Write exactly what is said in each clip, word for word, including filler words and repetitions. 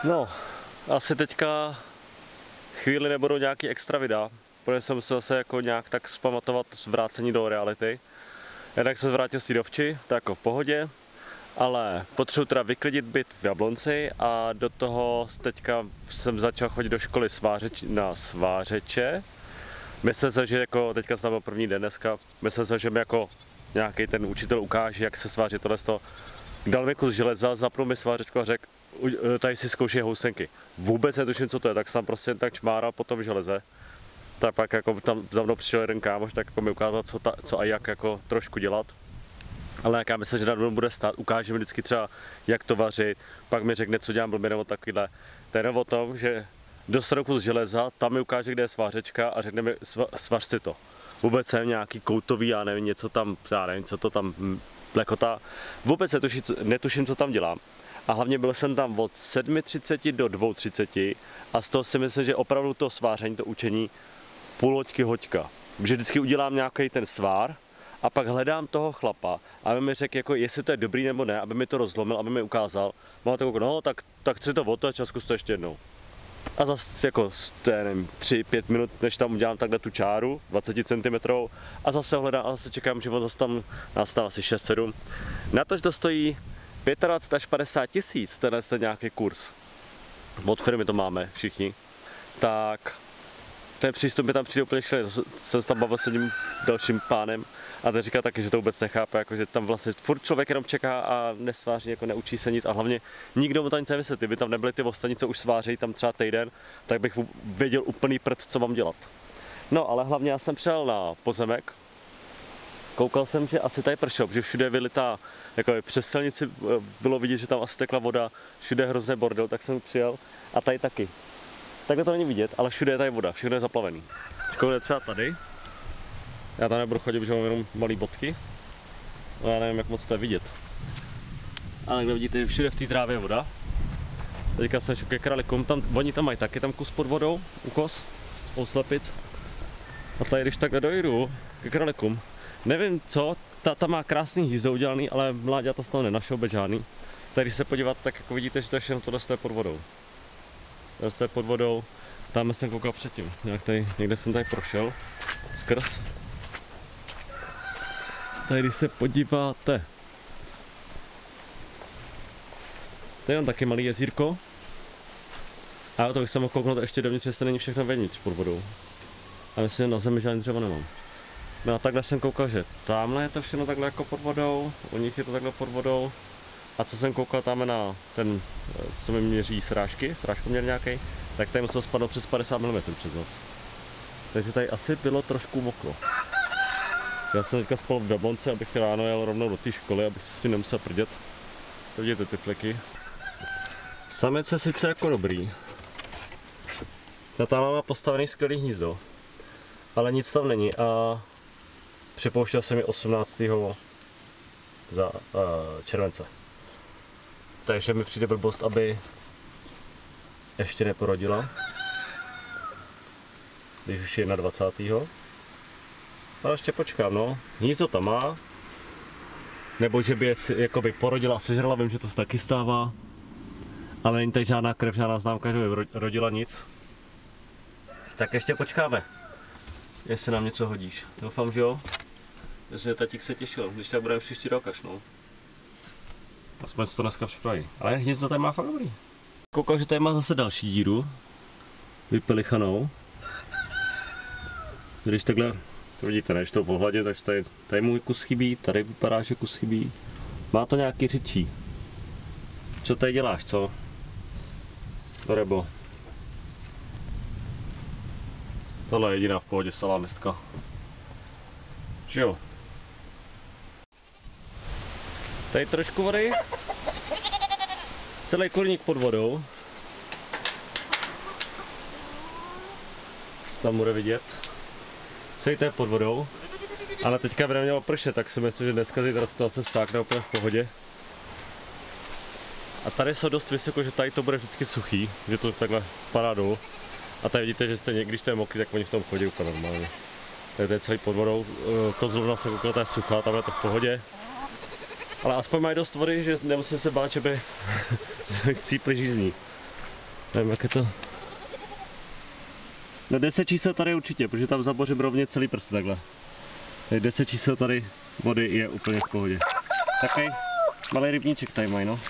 No, asi teďka chvíli nebudou nějaký extra videa, protože jsem se zase jako nějak tak zpamatovat zvrácení do reality. Jednak se zvrátil z té dovči, to jako v pohodě, ale potřebuji teda vyklidit byt v Jablonci a do toho teďka jsem začal chodit do školy svářeč, na svářeče. Myslím se, že jako teďka jsem byl první den dneska, myslím se, že mi jako nějaký ten učitel ukáže, jak se sváří tohle. Dal mi kus železa, zapnul mi svářečku a řekl, tady si zkoušej housenky. Vůbec netuším, co to je, tak jsem tam prostě tak čmáral po tom železe. Tak pak jako tam za mnou přišel jeden kámoš, tak jako mi ukázal, co, ta, co a jak jako trošku dělat. Ale jak já myslím, že na mnou bude stát, ukáže mi vždycky třeba, jak to vařit, pak mi řekne, co dělám blbě nebo takovýhle. To je jenom o tom, že dostanu kus železa, tam mi ukáže, kde je svářečka a řekne mi, svař si to. Vůbec jsem nějaký koutový, já nevím, něco tam, já nevím, co to tam plekotá. Vůbec netuším, netuším, co tam dělám. A hlavně byl jsem tam od sedmi třiceti do dvou třiceti a z toho si myslím, že opravdu to sváření, to učení, půl hoďky, hoďka. Že vždycky udělám nějaký ten svár a pak hledám toho chlapa, aby mi řekl, jako, jestli to je dobrý nebo ne, aby mi to rozlomil, aby mi ukázal. Mám takovou, no tak, tak chci to otoč a zkus to ještě jednou. A zase jako, to je, nevím, tři pět minut, než tam udělám takhle tu čáru, dvacet centimetrů, a zase hledám a zase čekám, že on zase tam nastává asi šest sedm. Na to, že to stojí dvacet pět až padesát tisíc, tenhle je nějaký kurz. Od firmy to máme všichni. Tak ten přístup mi tam přijde úplně šlený. Jsem se tam bavil s jedním dalším pánem a ten říká taky, že to vůbec nechápe, jako, že tam vlastně furt člověk jenom čeká a nesváří, jako neučí se nic a hlavně nikdo mu to nic nevysvětlí. Kdyby tam nebyly ty ostatní, co už sváří tam třeba týden, tak bych věděl úplný prd, co mám dělat. No ale hlavně já jsem přijel na pozemek. Koukal jsem, že asi tady pršelo, protože všude je vylitá, jako přes silnici bylo vidět, že tam asi tekla voda, všude je hrozně bordel, tak jsem přijel a tady taky. Takhle to není vidět, ale všude je tady voda, všechno je zaplavený. Škoda třeba tady. Já tam nebudu chodit, protože mám jenom malé bodky. No já nevím, jak moc to je vidět. Ale kde vidíte, všude v té trávě je voda. Teďka jsem šel ke kralikům, tam, oni tam mají taky tam kus pod vodou, ukos, oslepic. A tady když takhle dojdu ke kralikům, nevím co, ta, ta má krásný hnízdo udělaný, ale mláďata z toho nenašel vůbec žádný. Tady když se podívat, tak jako vidíte, že to je všechno tohle je pod vodou. Tohle je pod vodou, tam jsem koukal předtím, nějak tady, někde jsem tady prošel, skrz. Tady když se podíváte, to je jen taky malý jezírko. A to bych se mohl kouknout ještě dovnitř, jestli není všechno vevnitř pod vodou. A myslím, že na zemi žádný dřevo nemám. No a takhle jsem koukal, že tamhle je to všechno takhle jako pod vodou, u nich je to takhle pod vodou. A co jsem koukal tam na ten, co mi měří srážky, srážkoměr nějaký, tak tady muselo spadnout přes padesát milimetrů přes noc. Takže tady asi bylo trošku mokro. Já jsem teďka spal v Jablonci, abych ráno jel rovnou do té školy, abych si nemusel prdět. To vidíte ty fleky. Samec je sice jako dobrý. Ta tam má postavený skvělý hnízdo. Ale nic tam není a připouštěl jsem ji osmnáctého za uh, července. Takže mi přijde blbost, aby ještě neporodila. Když už je na dvacátého Ale ještě počkám, no. Hnízdo tam má. Nebo že by je jakoby porodila a sežrala, vím, že to se taky stává. Ale není tady žádná krev, žádná známka, že by rodila nic. Tak ještě počkáme. Jestli nám něco hodíš. Doufám, že jo. Že tatík se těšil, když tak budeme příští rok až no. Aspoň se to dneska připraví. Ale hnízdo tady má fakt dobrý. Koukal, že tady má zase další díru. Vypelichanou. Když takhle, to vidíte, než to pohledě, takže tady, tady můj kus chybí, tady vypadá, že kus chybí. Má to nějaký řečí. Co tady děláš, co? Rebo. Tohle je jediná v pohodě salámistka. Že jo? Tady trošku vody. Celý kurník pod vodou. Tam bude vidět. Celý to je pod vodou. Ale teďka by nemělo pršet, tak si myslím, že dneska zítra se to asi vsákne úplně v pohodě. A tady jsou dost vysoko, že tady to bude vždycky suchý, že to takhle padá dolů. A tady vidíte, že jste, když to je mokrý, tak oni v tom chodí úplně normálně. Tady to je celý pod vodou, kozlovna se koukala, ta je suchá, tam je to v pohodě. Ale aspoň mají dost vody, že nemusím se bát, že by cípli žízní. Nevím, jak je to. Na deset čísel tady určitě, protože tam zabořím rovně celý prst takhle. Tady deset čísel tady vody je úplně v pohodě. Takový malý rybníček tady mají, no.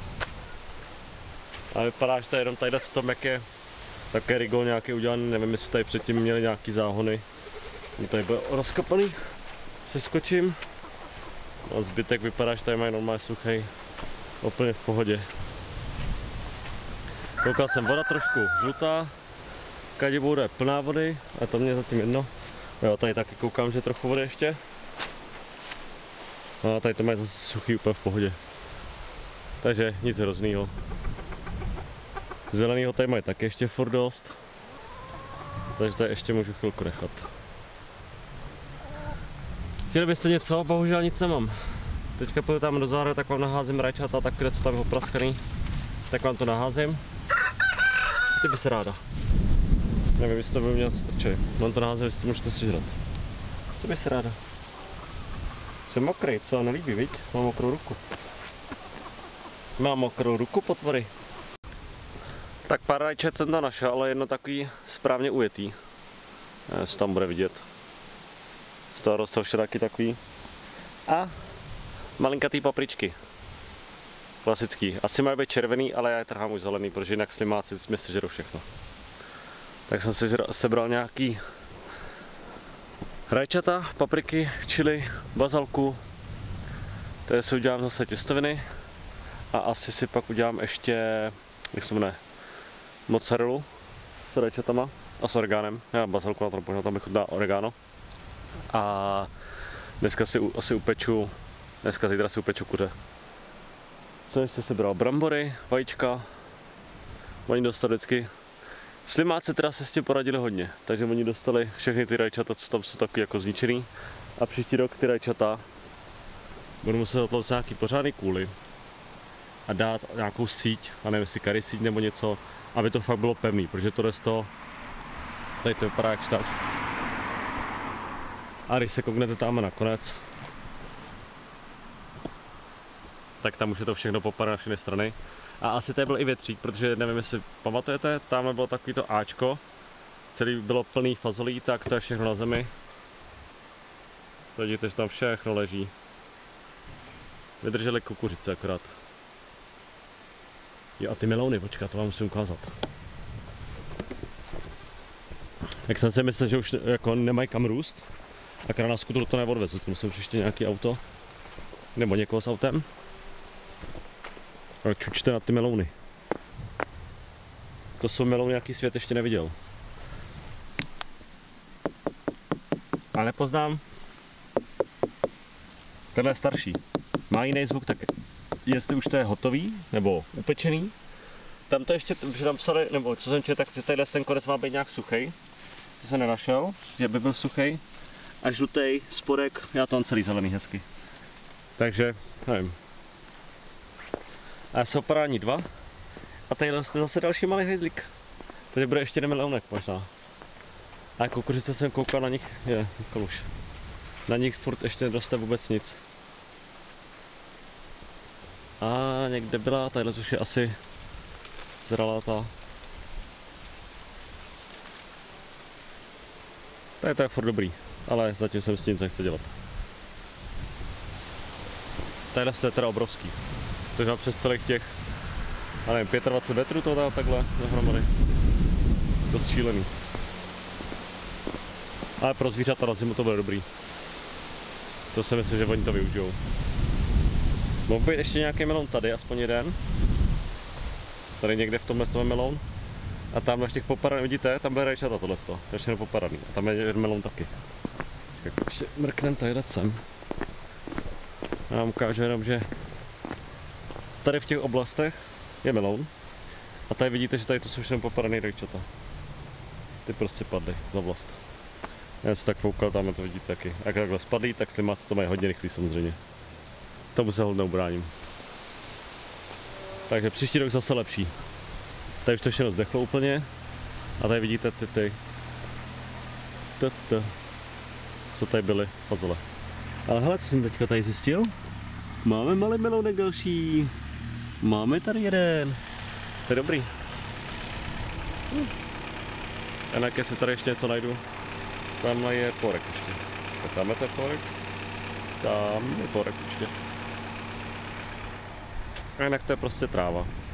A vypadá, že to je jenom tady v tom, jak je také rigol nějaký udělaný, nevím, jestli tady předtím měli nějaký záhony. Tady byl rozkopaný, přeskočím. A zbytek vypadá, že tady mají normálně suchý, úplně v pohodě. Koukal jsem, voda trošku žlutá, kadě bude plná vody, a to mě zatím jedno. Jo, tady taky koukám, že je trochu vody ještě. A tady to mají zase suchý, úplně v pohodě. Takže nic hroznýho. Zelenýho tady mají taky ještě furt dost. Takže tady ještě můžu chvilku nechat. Chtěli byste něco? Bohužel nic nemám. Teďka půjdu tam do zahrady, tak vám naházím rajčata, tak kde co tam je opraskaný. Tak vám to naházím. Co ty by se ráda? Nevím, jestli to by měl strčej. Mám to naházím, jestli to můžete sežrat. Co by se ráda? Jsem mokrý, co vám nelíbí, viď? Mám mokrou ruku. Mám mokrou ruku, potvory. Tak pár rajčat jsem to našel, ale jedno takový správně ujetý. Nevím, jestli tam bude vidět. Z toho rostou šraky takový. A malinkatý papričky. Klasický. Asi mají být červený, ale já je trhám už zelený, protože jinak slimáci mi sežerou všechno. Tak jsem si sebral nějaký rajčata, papriky, chili, bazalku. Tady si udělám zase těstoviny. A asi si pak udělám ještě, jak se jmenuje, mozzarellu s rajčatama a s oregánem. Já bazalku na to pořád, tam bych chutná oregano. A dneska si asi upeču, dneska zítra si upeču kuře. Co ještě si bral? Brambory, vajíčka. Oni dostali vždycky. Slimáci teda se s tím poradili hodně, takže oni dostali všechny ty rajčata, co tam jsou taky jako zničený. A příští rok ty rajčata budu muset otlouct nějaký pořádný kůly a dát nějakou síť, a nevím jestli kary síť nebo něco, aby to fakt bylo pevný, protože to z toho, tady to vypadá jak štač. A když se kouknete tam nakonec, tak tam už je to všechno popadat na všechny strany. A asi tady byl i větřík, protože nevím, jestli pamatujete, tamhle bylo takový to áčko, celý bylo plný fazolí, tak to je všechno na zemi. To vidíte, že tam všechno leží. Vydrželi kukuřice akorát. Jo, a ty melouny, počkat, to vám musím ukázat. Jak jsem si myslel, že už jako nemají kam růst, a na skutru to neodvezu, to musím příště nějaký auto, nebo někoho s autem. Ale čučte na ty melouny. To jsou melouny, jaký svět ještě neviděl. Ale nepoznám. Tenhle je starší. Má jiný zvuk, tak jestli už to je hotový, nebo upečený. Tam to ještě, že tam psali, nebo co jsem četl, tak tadyhle ten konec má být nějak suchý. To jsem nenašel, že by byl suchý. A žlutý spodek, já to mám celý zelený hezky. Takže, nevím. A jsou parádní dva. A tady je zase další malý hejzlík. Tady bude ještě jeden melounek možná. A kukuřice jsem koukal na nich, je, už. Na nich furt ještě nedoste vůbec nic. A někde byla, tadyhle už je asi zralá ta. Tady to je furt dobrý, ale zatím jsem s tím nic nechce dělat. Tadyhle je teda obrovský. Takže mám přes celých těch, já nevím, dvacet pět metrů to dá takhle dohromady. Dost šílený. Ale pro zvířata na zimu to bude dobrý. To si myslím, že oni to využijou. Mohl být ještě nějaký melon tady, aspoň jeden. Tady někde v tomhle je melon. A tamhle v těch popadaných, vidíte, tam bude rajčata tohle. To je všechno popadaný. A tam je jeden melon taky. Tak ještě mrknem tadyhle sem. Já vám ukážu jenom, že tady v těch oblastech je melon. A tady vidíte, že tady to jsou všechno popadaný rajčata. Ty prostě padly za oblast. Já si tak foukal, tam to vidíte taky. Jak takhle spadlý, tak slimáci to mají hodně rychlý samozřejmě. Tomu se hodně ubráním. Takže příští rok zase lepší. Tady už to všechno zdechlo úplně. A tady vidíte ty ty. Tata. Co tady byly fazole. Ale hele, co jsem teďka tady zjistil? Máme malý melounek další. Máme tady jeden. To je dobrý. Hm. Jinak jestli tady ještě něco najdu. Tamhle je porek ještě. A tam je ten porek. Tam je porek ještě. A jinak to je prostě tráva.